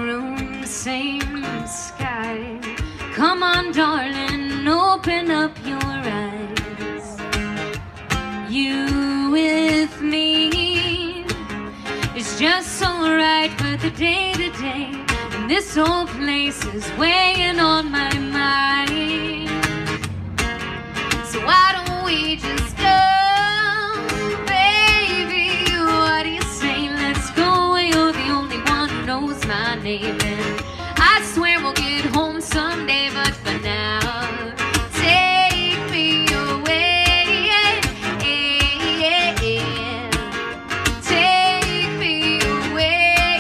room, same sky. Come on, darling, open up your eyes. You with me is just so right, but the day-to-day in this old place is weighing on my mind. So why don't we just go, baby? What do you say? Let's go. You're the only one who knows my name, and I swear we'll get home someday. But for now, take me away. Take me away.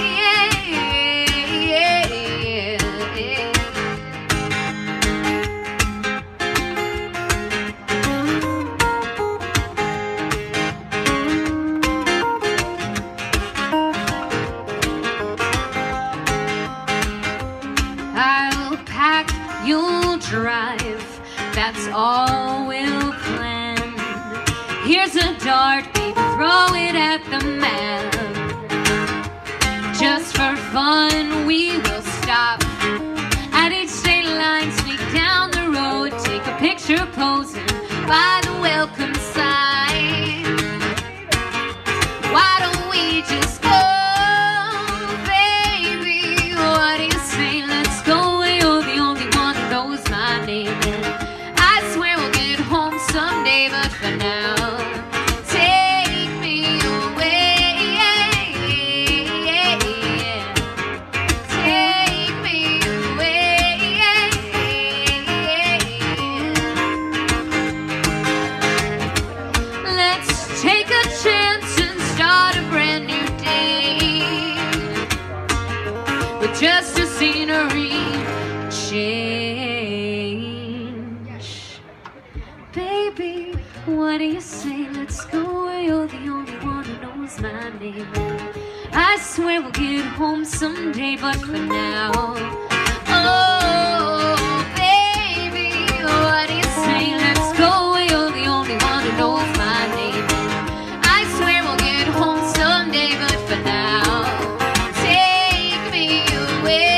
I'll pack, you'll drive, that's all we'll plan. Here's a dart, baby, throw it at the map. Just for fun, we will stop at each state line, sneak down the road, take a picture posing by the welcome sign. Why don't we just go, baby? What do you say? Let's go. You're the only one who knows my name, and I swear we'll get home someday. But for now, take me away. Take me away. Let's take a chance and start a brand new day with just a scenery change. Baby, what do you say? Let's go. You're the only one who knows my name. I swear we'll get home someday, but for now, oh, baby, what do you say? Let's go. You're the only one who knows my name. I swear we'll get home someday, but for now, take me away.